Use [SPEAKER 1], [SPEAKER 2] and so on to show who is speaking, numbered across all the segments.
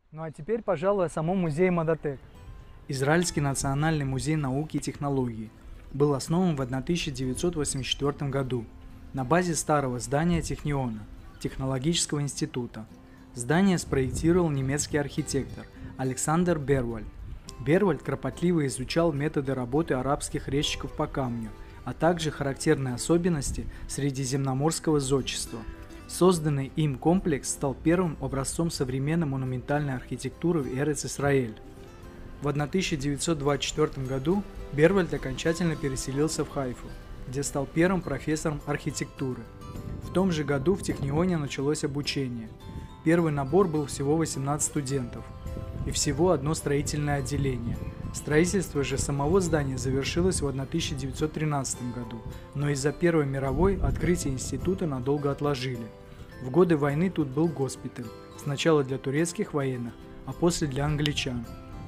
[SPEAKER 1] Ну а теперь, пожалуй, о самом музее Модотек.
[SPEAKER 2] Израильский национальный музей науки и технологий был основан в 1984 году на базе старого здания Техниона, технологического института. Здание спроектировал немецкий архитектор Александр Бервальд. Бервальд кропотливо изучал методы работы арабских резчиков по камню, а также характерные особенности средиземноморского зодчества. Созданный им комплекс стал первым образцом современной монументальной архитектуры в Эрец-Исраэль. В 1924 году Бервальд окончательно переселился в Хайфу, где стал первым профессором архитектуры. В том же году в Технионе началось обучение. Первый набор был всего 18 студентов и всего одно строительное отделение. Строительство же самого здания завершилось в 1913 году, но из-за Первой мировой открытие института надолго отложили. В годы войны тут был госпиталь, сначала для турецких военных, а после для англичан.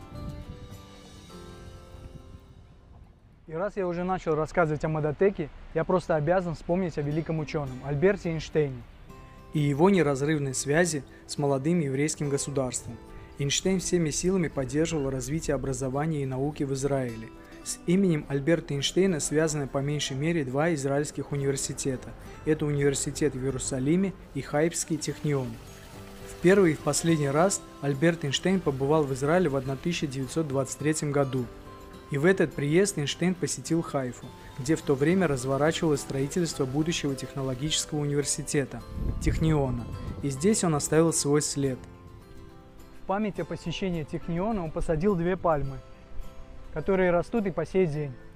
[SPEAKER 1] И раз я уже начал рассказывать о Модотеке, я просто обязан вспомнить о великом ученом Альберте Эйнштейне.
[SPEAKER 2] И его неразрывной связи с молодым еврейским государством. Эйнштейн всеми силами поддерживал развитие образования и науки в Израиле. С именем Альберта Эйнштейна связаны по меньшей мере два израильских университета. Это университет в Иерусалиме и Хайфский Технион. В первый и в последний раз Альберт Эйнштейн побывал в Израиле в 1923 году. И в этот приезд Эйнштейн посетил Хайфу, где в то время разворачивалось строительство будущего технологического университета – Техниона. И здесь он оставил свой след.
[SPEAKER 1] В память о посещении Техниона он посадил две пальмы, которые растут и по сей день.